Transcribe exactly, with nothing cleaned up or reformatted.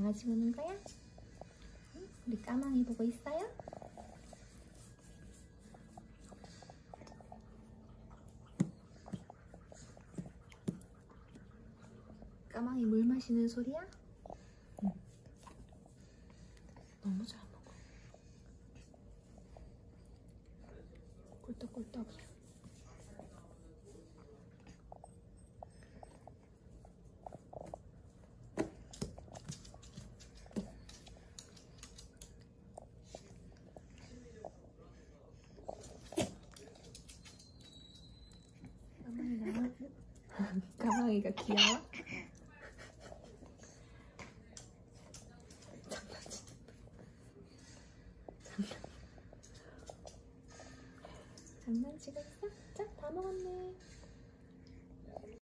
가지고 오는 거야? 응? 우리 까망이 보고 있어요? 까망이 물 마시는 소리야? 응. 너무 잘 먹어. 꿀떡꿀떡. 까망이 나와? 까망이가 귀여워? 장난치고 있어? 자, 다 먹었네.